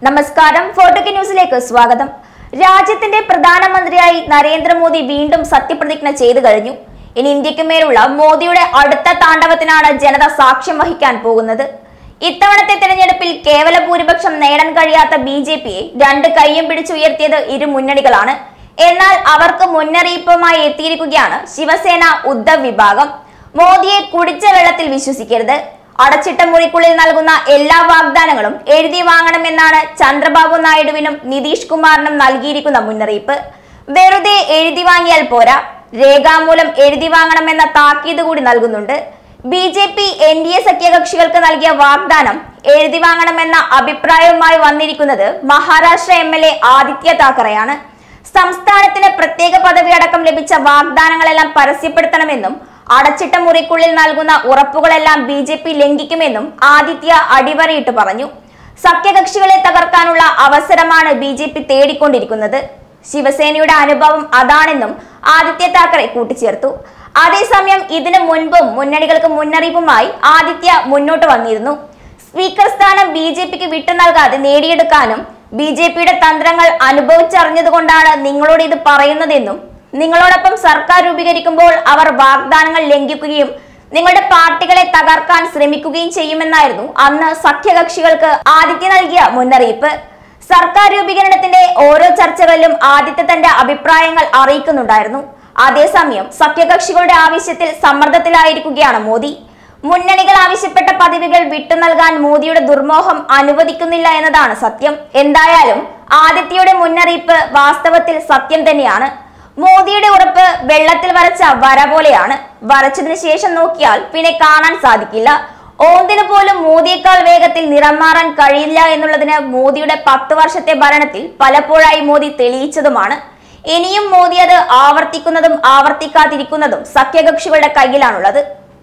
നമസ്കാരം ഫോർട്ടുകെ ന്യൂസിലേക്ക് സ്വാഗതം. രാജ്യത്തിന്റെ പ്രധാനമന്ത്രിയായി നരേന്ദ്രമോദി വീണ്ടും സത്യപ്രതിജ്ഞ ചെയ്തു കഴിഞ്ഞു. ഇനി ഇന്ത്യക്ക് മേലുള്ള മോദിയുടെ അടുത്ത താണ്ഡവത്തിനാണ് ജനത സാക്ഷ്യം വഹിക്കാൻ പോകുന്നത്. ഇത്തവണത്തെ തിരഞ്ഞെടുപ്പിൽ കേവല ഭൂരിപക്ഷം നേടാൻ കഴിയാത്ത ബിജെപിയെ രണ്ട് കൈയും പിടിച്ചുയർത്തിയത് ഇരു മുന്നണികളാണ്. എന്നാൽ അവർക്ക് മുന്നറിയിപ്പുമായി എത്തിയിരിക്കുകയാണ് ശിവസേന ഉദ്ധവ് വിഭാഗം. മോദിയെ കുടിച്ച വെള്ളത്തിൽ വിശ്വസിക്കരുത്, അടച്ചിട്ട മുറിക്കുള്ളിൽ നൽകുന്ന എല്ലാ വാഗ്ദാനങ്ങളും എഴുതി വാങ്ങണമെന്നാണ് ചന്ദ്രബാബു നായിഡുവിനും നിതീഷ് കുമാറിനും നൽകിയിരിക്കുന്ന മുന്നറിയിപ്പ്. വെറുതെ എഴുതി വാങ്ങിയാൽ പോരാ, രേഖാമൂലം എഴുതി വാങ്ങണമെന്ന താക്കീത് കൂടി നൽകുന്നുണ്ട്. ബിജെപി NDA സഖ്യകക്ഷികൾക്ക് നൽകിയ വാഗ്ദാനം എഴുതി വാങ്ങണമെന്ന അഭിപ്രായവുമായി വന്നിരിക്കുന്നത് മഹാരാഷ്ട്ര MLA ആദിത്യ താക്കറെയാണ്. സംസ്ഥാനത്തിന് പ്രത്യേക പദവി അടക്കം ലഭിച്ച വാഗ്ദാനങ്ങളെല്ലാം പരസ്യപ്പെടുത്തണമെന്നും അടച്ചിട്ട മുറിക്കുള്ളിൽ നൽകുന്ന ഉറപ്പുകളെല്ലാം BJP ലംഘിക്കുമെന്നും ആദിത്യ അടിവരയിട്ട് പറഞ്ഞു. സഖ്യകക്ഷികളെ തകർക്കാനുള്ള അവസരമാണ് BJP തേടിക്കൊണ്ടിരിക്കുന്നത്. ശിവസേനയുടെ അനുഭവം അതാണെന്നും ആദിത്യ താക്കറെ കൂട്ടിച്ചേർത്തു. അതേസമയം ഇതിനു മുൻപും മുന്നണികൾക്ക് മുന്നറിയിപ്പുമായി ആദിത്യ മുന്നോട്ട് വന്നിരുന്നു. സ്പീക്കർ സ്ഥാനം BJPക്ക് വിട്ടു നൽകാതെ നേടിയെടുക്കാനും BJPയുടെ തന്ത്രങ്ങൾ അനുഭവിച്ചറിഞ്ഞതുകൊണ്ടാണ് നിങ്ങളോട് ഇത് പറയുന്നതെന്നും, നിങ്ങളോടൊപ്പം സർക്കാർ രൂപീകരിക്കുമ്പോൾ അവർ വാഗ്ദാനങ്ങൾ ലംഘിക്കുകയും നിങ്ങളുടെ പാർട്ടികളെ തകർക്കാൻ ശ്രമിക്കുകയും ചെയ്യുമെന്നായിരുന്നു അന്ന് സഖ്യകക്ഷികൾക്ക് ആദിത്യ നൽകിയ മുന്നറിയിപ്പ്. സർക്കാർ രൂപീകരണത്തിന്റെ ഓരോ ചർച്ചകളിലും ആദിത്യ തന്റെ അഭിപ്രായങ്ങൾ അറിയിക്കുന്നുണ്ടായിരുന്നു. അതേസമയം സഖ്യകക്ഷികളുടെ ആവശ്യത്തിൽ സമ്മർദ്ദത്തിലായിരിക്കുകയാണ് മോദി. മുന്നണികൾ ആവശ്യപ്പെട്ട പദവികൾ വിട്ടു നൽകാൻ മോദിയുടെ ദുർമോഹം അനുവദിക്കുന്നില്ല എന്നതാണ് സത്യം. എന്തായാലും ആദിത്യയുടെ മുന്നറിയിപ്പ് വാസ്തവത്തിൽ സത്യം തന്നെയാണ്. മോദിയുടെ ഉറപ്പ് വെള്ളത്തിൽ വരച്ച വര പോലെയാണ്. വരച്ചതിന് ശേഷം നോക്കിയാൽ പിന്നെ കാണാൻ സാധിക്കില്ല. ഓന്തിന് പോലും മോദിയേക്കാൾ വേഗത്തിൽ നിറം മാറാൻ കഴിയില്ല എന്നുള്ളതിന് മോദിയുടെ 10 വർഷത്തെ ഭരണത്തിൽ പലപ്പോഴായി മോദി തെളിയിച്ചതുമാണ്. ഇനിയും മോദി അത് ആവർത്തിക്കുന്നതും ആവർത്തിക്കാതിരിക്കുന്നതും സഖ്യകക്ഷികളുടെ കയ്യിലാണുള്ളത്.